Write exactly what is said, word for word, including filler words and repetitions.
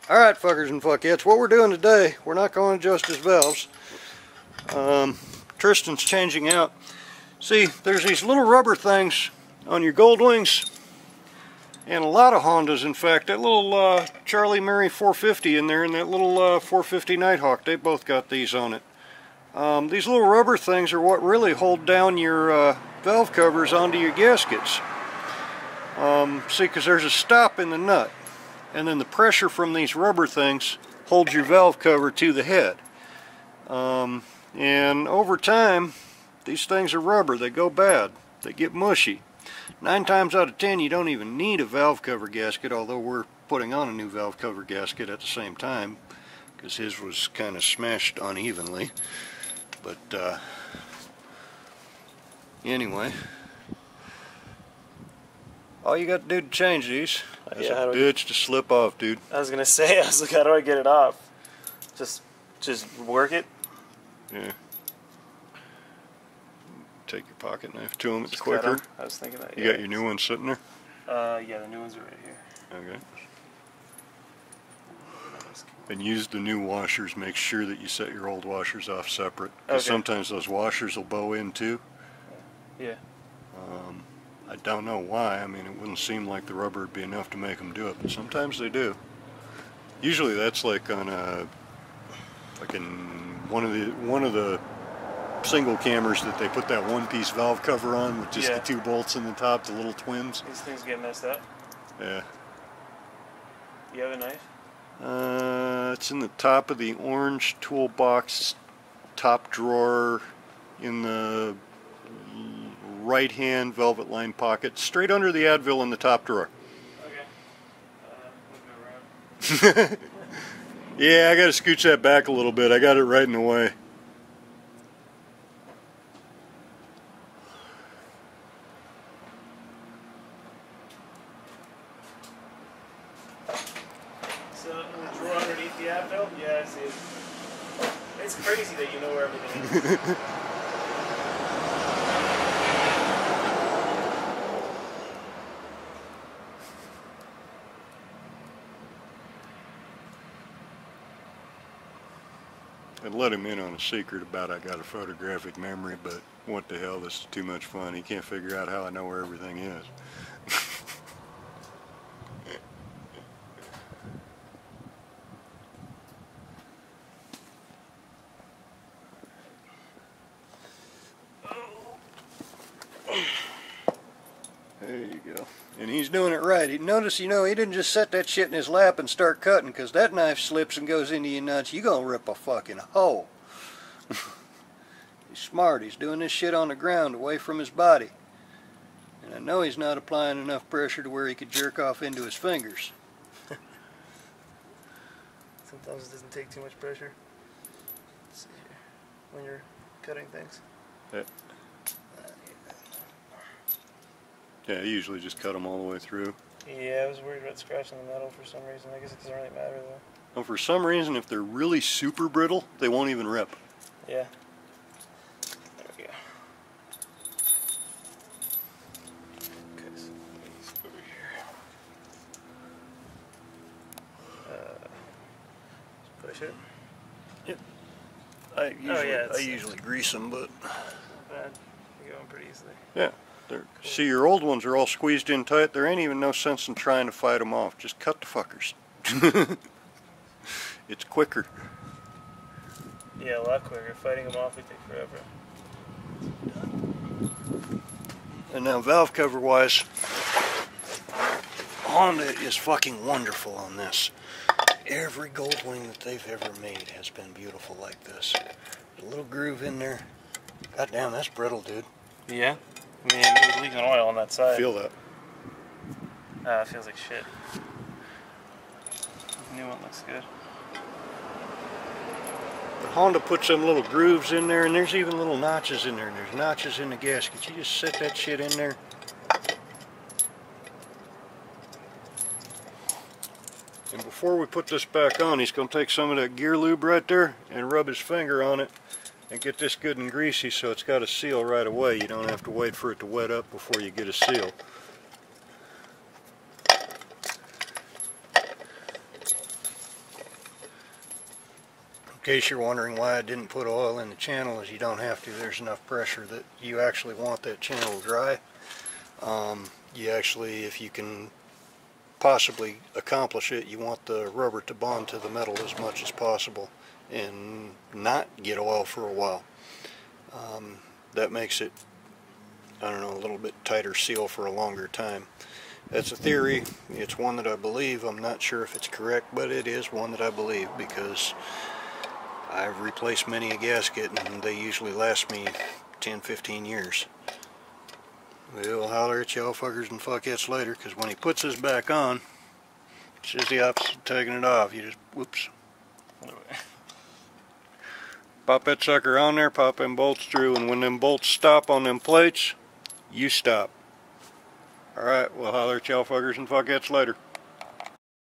Alright, fuckers and fuckettes, what we're doing today, we're not going to adjust his valves. Um, Tristan's changing out. See, there's these little rubber things on your Goldwings, and a lot of Hondas, in fact. That little uh, Charlie Mary four fifty in there, and that little uh, four fifty Nighthawk, they both got these on it. Um, these little rubber things are what really hold down your uh, valve covers onto your gaskets. Um, see, because there's a stop in the nut, and then the pressure from these rubber things holds your valve cover to the head. Um, and over time, these things are rubber. They go bad. They get mushy. Nine times out of ten, you don't even need a valve cover gasket, although we're putting on a new valve cover gasket at the same time, because his was kind of smashed unevenly. But uh, anyway, all you got to do to change these is yeah, a bitch to slip off, dude. I was gonna say, I was like, how do I get it off? Just, just work it. Yeah. Take your pocket knife to them. It's Just quicker. I was thinking that. You yeah. got your new one sitting there? Uh, yeah, the new ones are right here. Okay. And use the new washers. Make sure that you set your old washers off separate. Because Okay. sometimes those washers will bow in too. Yeah. Um, I don't know why. I mean, it wouldn't seem like the rubber would be enough to make them do it, but sometimes they do. Usually that's like on a, like in one of the one of the single cammers that they put that one-piece valve cover on with just Yeah. the two bolts in the top, the little twins. These things get messed up. Yeah. You have a knife? Uh, it's in the top of the orange toolbox top drawer in the right-hand velvet lined pocket, straight under the Advil in the top drawer. Okay. Uh, moving around. Yeah, I got to scooch that back a little bit. I got it right in the way. So, in the drawer underneath the Advil? Yeah, I see it. It's crazy that you know where everything is. I'd let him in on a secret about I got a photographic memory, but what the hell, this is too much fun. He can't figure out how I know where everything is. There you go. And he's doing it right. He, notice, you know, he didn't just set that shit in his lap and start cutting, because that knife slips and goes into your nuts. You're going to rip a fucking hole. He's smart. He's doing this shit on the ground away from his body. And I know he's not applying enough pressure to where he could jerk off into his fingers. Sometimes it doesn't take too much pressure. Let's see here. When you're cutting things. Yeah. Yeah, I usually just cut them all the way through. Yeah, I was worried about scratching the metal for some reason. I guess it doesn't really matter though. Well, for some reason, if they're really super brittle, they won't even rip. Yeah. There we go. Okay, so these over here. Uh, just push it. Yep. I usually, Oh, yeah, I it's- usually grease them, but Not bad. You're going pretty easily. yeah. They're, see, your old ones are all squeezed in tight. There ain't even no sense in trying to fight them off. Just cut the fuckers. It's quicker. Yeah, a lot quicker. Fighting them off would take forever. And now valve cover wise, Honda is fucking wonderful on this. Every Goldwing that they've ever made has been beautiful like this. A little groove in there. God damn, that's brittle, dude. Yeah? I mean, it was leaking oil on that side. Feel that. Uh, it feels like shit. The new one looks good. But Honda puts them little grooves in there, and there's even little notches in there. And there's notches in the gasket. You just set that shit in there. And before we put this back on, he's going to take some of that gear lube right there and rub his finger on it and get this good and greasy so it's got a seal right away. You don't have to wait for it to wet up before you get a seal. case you're wondering why I didn't put oil in the channel, is you don't have to. There's enough pressure that you actually want that channel dry. Um, you actually, if you can possibly accomplish it, you want the rubber to bond to the metal as much as possible and not get oil for a while. Um, that makes it, I don't know, a little bit tighter seal for a longer time. That's a theory. It's one that I believe. I'm not sure if it's correct, but it is one that I believe, because I've replaced many a gasket and they usually last me ten fifteen years. We'll holler at y'all fuckers and fuckettes later, because when he puts this back on, it's just the opposite of taking it off. You just, whoops. Pop that sucker on there, pop them bolts through, and when them bolts stop on them plates, you stop. Alright, we'll holler at y'all fuckers and fuckettes later.